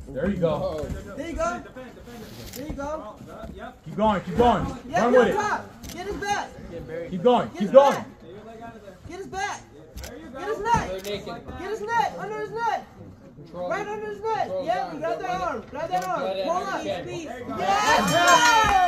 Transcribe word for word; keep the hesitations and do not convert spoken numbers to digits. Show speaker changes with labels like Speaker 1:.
Speaker 1: There you go.
Speaker 2: There you go. There you go.
Speaker 1: Keep going, keep going.
Speaker 2: Yeah,
Speaker 1: Run with it.
Speaker 2: Get his back.
Speaker 1: Keep going,
Speaker 2: Get
Speaker 1: keep
Speaker 2: his
Speaker 1: going.
Speaker 2: back. Get his back. Get his neck. Get his neck. Under his neck. Right under his neck. Yep, grab that arm. Grab that arm. Pull up. Yes!